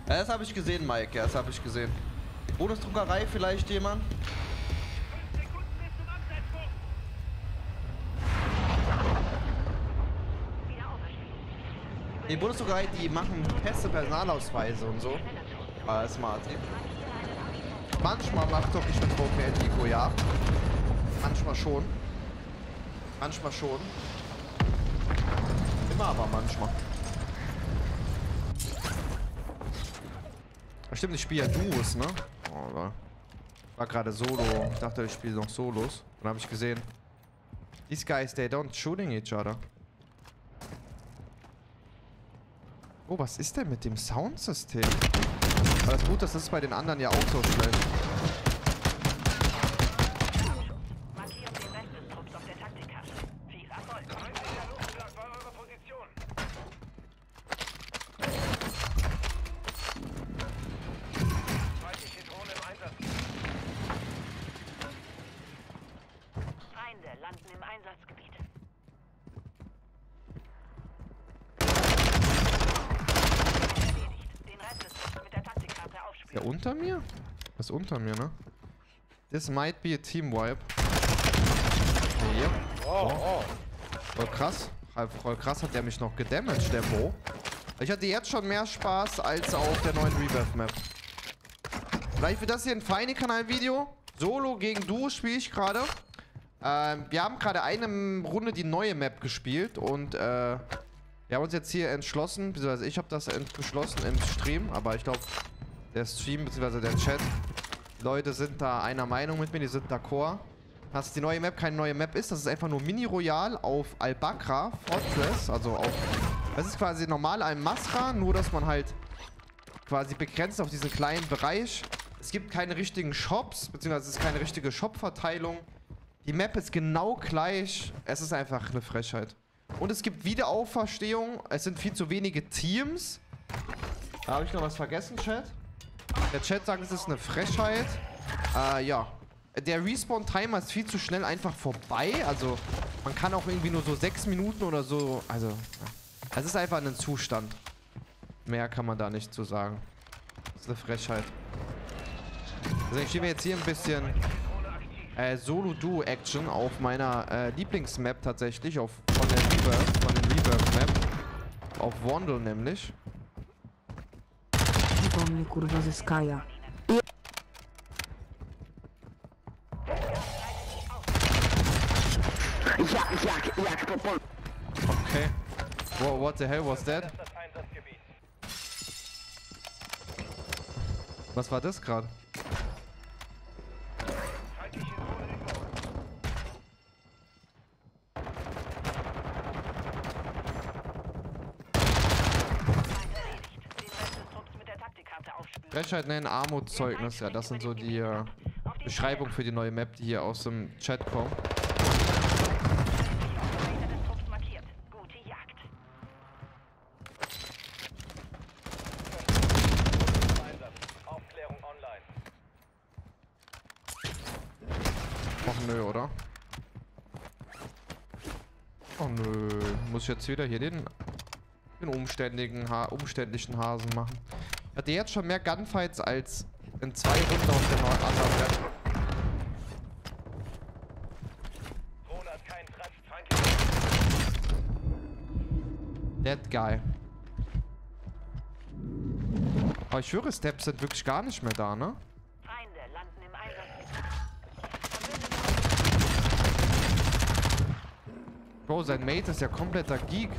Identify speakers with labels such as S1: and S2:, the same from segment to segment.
S1: Ja, das habe ich gesehen, Mike. Ja, das habe ich gesehen. Bonusdruckerei vielleicht jemand? Die Bundesdruckerei, die machen feste Personalausweise und so. Smart. Manchmal macht doch nicht mit VPN, Nico, ja. Manchmal schon. Manchmal schon. Immer aber manchmal. Stimmt, ich spiele ja Duos, ne? Oh, war gerade Solo. Ich dachte, ich spiele noch Solos. Dann habe ich gesehen. These guys, they don't shooting each other. Oh, was ist denn mit dem Soundsystem? Aber das Gute ist, das ist bei den anderen ja auch so schlecht.
S2: Landen im Einsatzgebiet. Den Rest des Trups mit der Taktikkarte aufspielen.
S1: Ja, unter mir? Was ist unter mir, ne? This might be a team wipe. Hier. Oh. Voll krass. Voll krass hat der mich noch gedamaged, der Bo. Ich hatte jetzt schon mehr Spaß als auf der neuen Rebirth-Map. Vielleicht wird das hier ein Feini-Kanal-Video. Solo gegen Duo spiele ich gerade. Wir haben gerade eine Runde die neue Map gespielt und wir haben uns jetzt hier entschlossen, beziehungsweise ich habe das beschlossen im Stream, aber ich glaube, der Stream beziehungsweise der Chat, die Leute sind da einer Meinung mit mir, die sind d'accord, dass die neue Map keine neue Map ist, das ist einfach nur Mini-Royal auf Al-Bakra Fortress, also auf, das ist quasi normal Al-Masra, nur dass man halt quasi begrenzt auf diesen kleinen Bereich. Es gibt keine richtigen Shops, beziehungsweise es ist keine richtige Shop-Verteilung. Die Map ist genau gleich. Es ist einfach eine Frechheit. Und es gibt Wiederauferstehung. Es sind viel zu wenige Teams. Da habe ich noch was vergessen, Chat. Der Chat sagt, es ist eine Frechheit. Ja. Der Respawn-Timer ist viel zu schnell einfach vorbei. Also, man kann auch irgendwie nur so 6 Minuten oder so. Also, ja. Es ist einfach ein Zustand. Mehr kann man da nicht zu sagen. Das ist eine Frechheit. Also, ich stehe mir jetzt hier ein bisschen Solo-Duo-Action auf meiner Lieblingsmap tatsächlich, von den Rebirth-Map. Auf Wandel nämlich.
S3: Kurwa ze Skaja.
S1: Okay. What the hell was that? Was war das gerade? Frechheit nennen, Armutszeugnis. Ja, das sind so die Beschreibungen für die neue Map, die hier aus dem Chat kommen. Och nö, oder? Oh nö. Muss ich jetzt wieder hier den umständlichen Hasen machen. Ich hatte jetzt schon mehr Gunfights als in 2 Runden auf der anderen Map. That guy. Aber ich schwöre, Steps sind wirklich gar nicht mehr da, ne?
S2: Feinde landen im Einsatz.
S1: Bro, sein Mate ist ja kompletter Geek.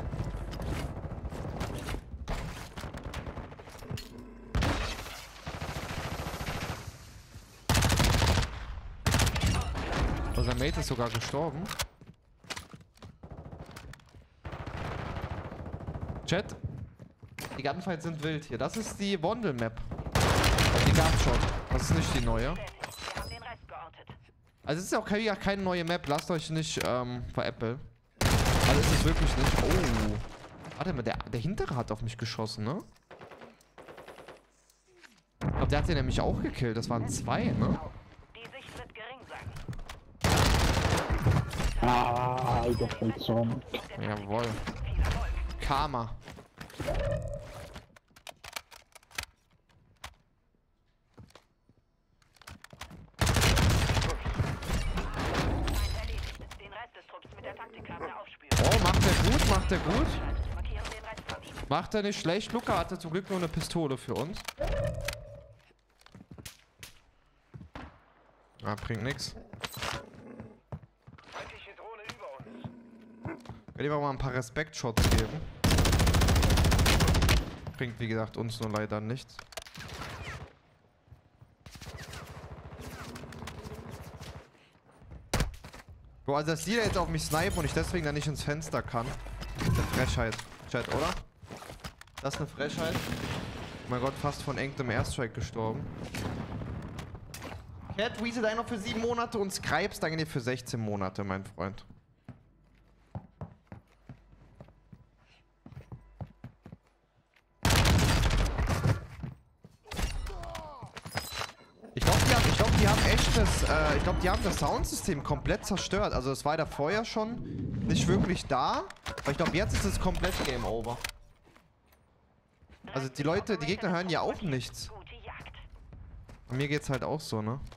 S1: Sein Mate ist sogar gestorben. Chat. Die Gunfights sind wild hier. Das ist die Wandel-Map. Die gab's schon. Das ist nicht die neue. Also es ist auch keine neue Map. Lasst euch nicht veräppeln. Also ist es wirklich nicht. Oh. Warte mal, der hintere hat auf mich geschossen, ne? Ich glaube, der hat den nämlich auch gekillt. Das waren 2, ne?
S2: Die Sicht wird gering sein.
S4: Ah, ich bin so.
S1: Jawohl. Karma. Macht er gut.
S2: Markiere den Rest von ihm.
S1: Macht er nicht schlecht. Luca hatte zum Glück nur eine Pistole für uns. Ah, bringt nix.
S5: Feindliche Drohne über uns.
S1: Werde ich mal ein paar Respekt-Shots geben. Bringt, wie gesagt, uns nur leider nichts. Bro, also dass die da jetzt auf mich snipen und ich deswegen dann nicht ins Fenster kann. Das ist eine Frechheit. Chat, oder? Das ist eine Frechheit. Oh mein Gott, fast von engem Airstrike gestorben. Cat, Weasel, dein noch für 7 Monate und Scribes, danke dir für 16 Monate, mein Freund. Ich glaube, die haben das Soundsystem komplett zerstört. Also es war da vorher schon nicht wirklich da. Aber ich glaube, jetzt ist es komplett Game Over. Also die Leute, die Gegner hören ja auch nichts.
S2: Gute Jagd.
S1: Bei mir geht's halt auch so, ne?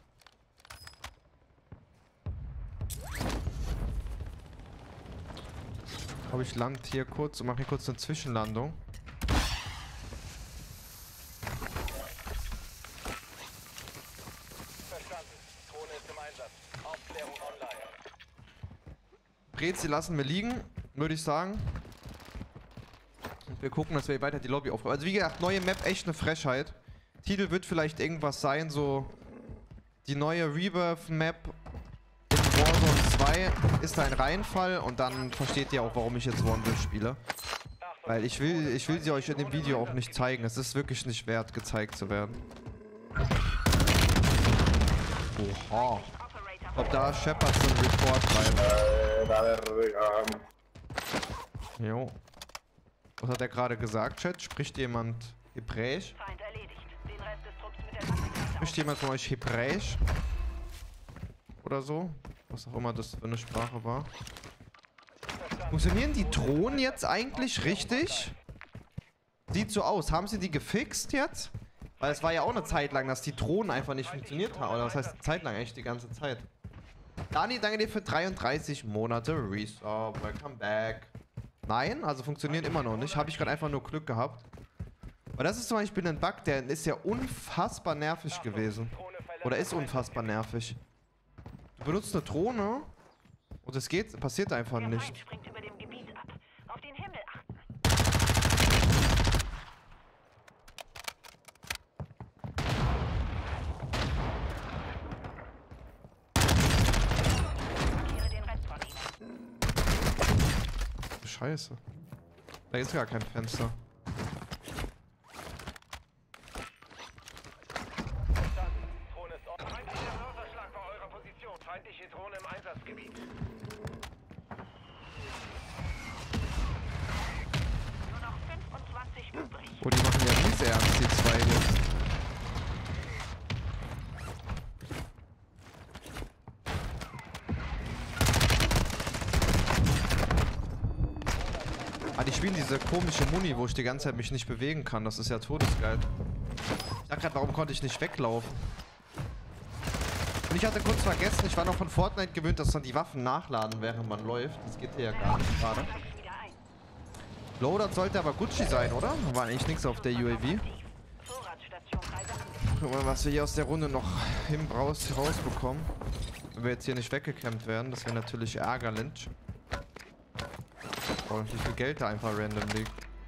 S1: Aber ich land hier kurz und mache hier kurz eine Zwischenlandung. Brezi lassen wir liegen, würde ich sagen. Und wir gucken, dass wir weiter die Lobby aufbauen. Also wie gesagt, neue Map, echt eine Frechheit. Titel wird vielleicht irgendwas sein, so die neue Rebirth-Map in Warzone 2 ist ein Reinfall und dann versteht ihr auch, warum ich jetzt One spiele. Weil ich will sie euch in dem Video auch nicht zeigen. Es ist wirklich nicht wert, gezeigt zu werden. Oha. Ob da Shepard so einen Report schreibt. Jo. Was hat er gerade gesagt, Chat? Spricht jemand Hebräisch?
S2: Feind erledigt. Den Rest des Trupps mit der Taktikkarte.
S1: Spricht jemand von euch Hebräisch? Oder so? Was auch immer das für eine Sprache war. Funktionieren die Drohnen jetzt eigentlich richtig? Sieht so aus. Haben sie die gefixt jetzt? Weil es war ja auch eine Zeit lang, dass die Drohnen einfach nicht funktioniert haben. Oder was heißt Zeit lang? Echt die ganze Zeit. Dani, danke dir für 33 Monate. Resub, welcome back. Nein, also funktionieren immer noch nicht. Habe ich gerade einfach nur Glück gehabt. Aber das ist zum Beispiel ein Bug, der ist ja unfassbar nervig gewesen. Oder ist unfassbar nervig. Du benutzt eine Drohne und es geht, passiert einfach
S2: Der
S1: nicht.
S2: Feind springt über dem Gebiet ab. Auf den Himmel achten. Markiere den Rest von ihm.
S1: Scheiße. Da ist gar kein Fenster.
S5: Drohne ist offen. Feindlicher Mörserschlag bei eurer Position. Feindliche Drohne im Einsatzgebiet.
S2: Nur noch 25 übrig.
S1: Oh, die machen ja mies ernst, die zwei jetzt. Ah, die spielen diese komische Muni, wo ich die ganze Zeit mich nicht bewegen kann. Das ist ja todesgeil. Ich sag grad, warum konnte ich nicht weglaufen? Und ich hatte kurz vergessen, ich war noch von Fortnite gewöhnt, dass dann die Waffen nachladen, während man läuft. Das geht hier ja gar nicht gerade.
S2: Wieder ein.
S1: Loadout sollte aber Gucci sein, oder? War eigentlich nichts auf der UAV.
S2: Vorratsstation Kaiser.
S1: Guck mal, was wir hier aus der Runde noch rausbekommen. Wenn wir jetzt hier nicht weggekämmt werden, das wäre natürlich ärgerlich. Oh, wie viel Geld da einfach random liegt.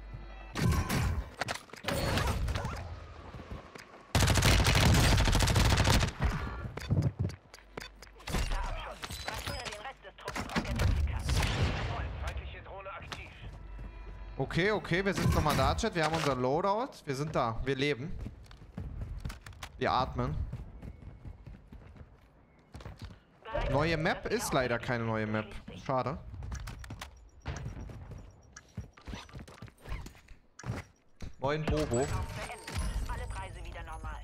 S2: Markiere den Rest des Trupps auf der Taktikkarte.
S5: Feindliche Drohne aktiv.
S1: Okay, okay, wir sind nochmal da, Chat. Wir haben unser Loadout. Wir sind da. Wir leben. Wir atmen. Neue Map ist leider keine neue Map. Schade. Moin Bobo.
S2: Beendet. Alle Preise wieder normal.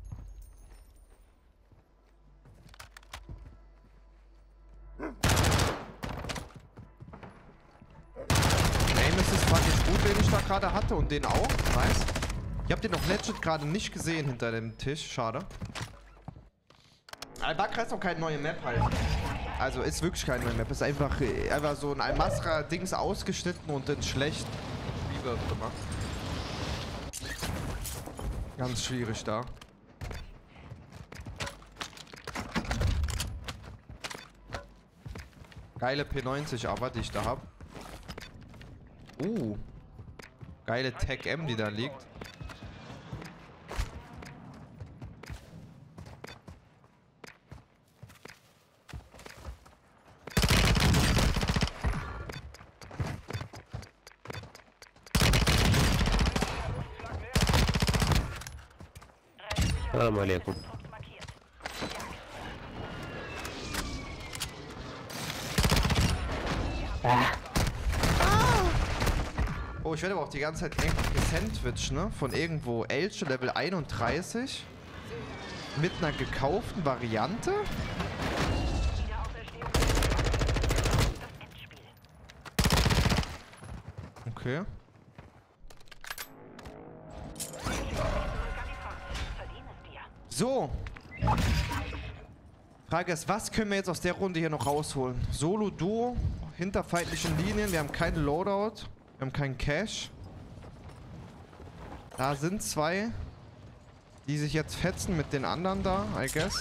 S1: Aim Assist war jetzt gut, den ich da gerade hatte und den auch. Nice. Ich habe den noch legit gerade nicht gesehen hinter dem Tisch. Schade. Al-Bakr ist noch keine neue Map halt. Also ist wirklich keine Map. Ist einfach so ein Al-Masra-Dings ausgeschnitten und in schlecht Spielwelt gemacht. Ganz schwierig da. Geile P90 aber, die ich da hab. Geile Tech M, die da liegt.
S6: Assalamu alaikum.
S1: Oh, ich werde aber auch die ganze Zeit irgendwie gesandwiched, ne? Von irgendwo Elche Level 31 mit einer gekauften Variante. Okay. So. Frage ist, was können wir jetzt aus der Runde hier noch rausholen? Solo, Duo, hinter feindlichen Linien. Wir haben keinen Loadout. Wir haben keinen Cash. Da sind zwei, die sich jetzt fetzen mit den anderen da, I guess.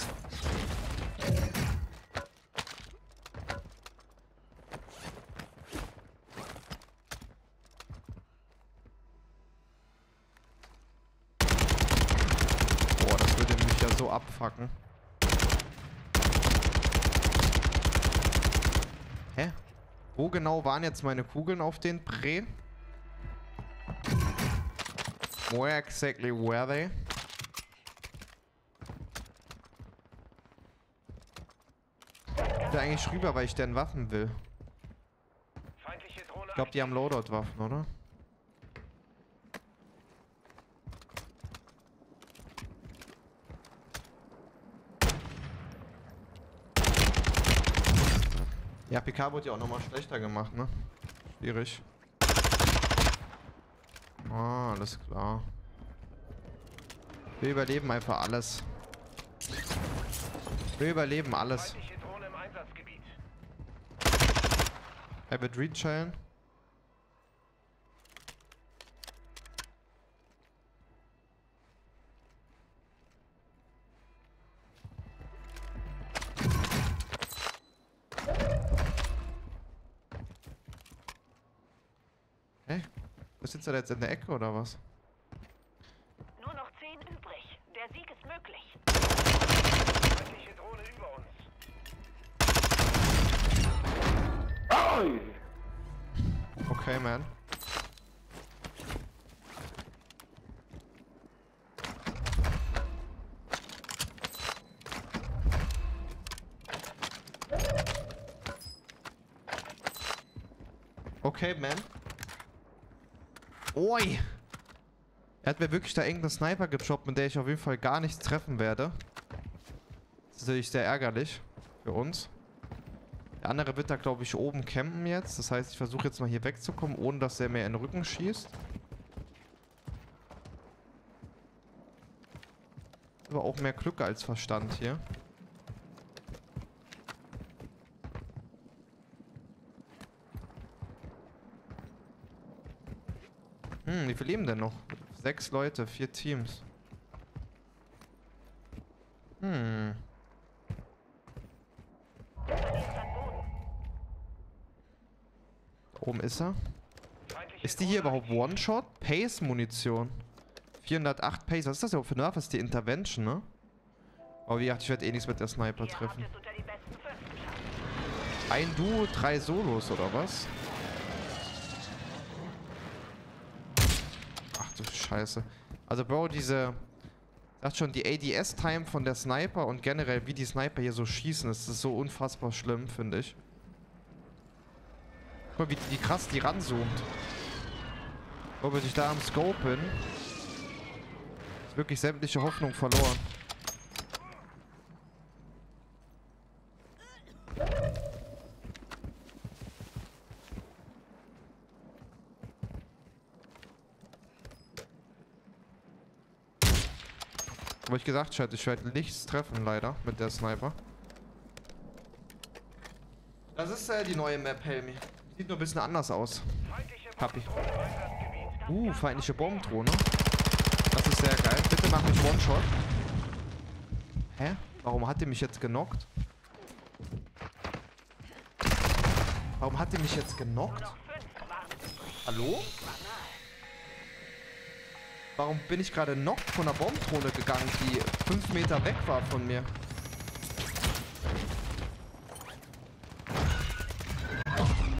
S1: Boah, das würde mich ja so abfucken. Hä? Wo genau waren jetzt meine Kugeln auf den Prä? Where exactly were they? Ich will eigentlich rüber, weil ich deren Waffen will. Ich glaube, die haben Loadout-Waffen, oder? Ja, PK wurde ja auch nochmal schlechter gemacht, ne? Schwierig. Ah, alles klar. Wir überleben einfach alles. Wir überleben alles. Er wird rechallen. Hey, was sitzt er jetzt in der Ecke oder was?
S2: Nur noch 10 übrig. Der Sieg ist möglich.
S5: Feindliche Drohne über uns.
S1: Okay, man. Okay, man. Oi! Er hat mir wirklich da irgendeinen Sniper gechoppt, mit der ich auf jeden Fall gar nichts treffen werde. Das ist natürlich sehr ärgerlich für uns. Der andere wird da, glaube ich, oben campen jetzt. Das heißt, ich versuche jetzt mal hier wegzukommen, ohne dass er mir in den Rücken schießt. Aber auch mehr Glück als Verstand hier. Wie viele leben denn noch? 6 Leute, 4 Teams. Da oben ist er. Ist die hier überhaupt One-Shot? Pace-Munition. 408 Pace. Was ist das überhaupt für eine Waffe? Das ist die Intervention, ne? Aber wie gesagt, ich werde eh nichts mit der Sniper treffen. Ein Duo, 3 Solos, oder was? Ach du Scheiße. Also, Bro, diese... Sagt schon, die ADS-Time von der Sniper und generell, wie die Sniper hier so schießen, das ist so unfassbar schlimm, finde ich. Guck mal, wie krass die ranzoomt. Ob ich da am Scope bin, ist wirklich sämtliche Hoffnung verloren. Aber ich gesagt, ich werde nichts treffen, leider, mit der Sniper. Das ist die neue Map, Helmi. Sieht nur ein bisschen anders aus.
S5: Feindliche
S1: Happy.
S5: Bombendrohne im Einsatzgebiet.
S1: Feindliche Bombendrohne. Das ist sehr geil. Bitte mach mich One-Shot. Hä? Warum hat die mich jetzt genockt? Warum hat die mich jetzt genockt? Hallo? Warum bin ich gerade noch von der Bombendrohne gegangen, die 5 Meter weg war von mir?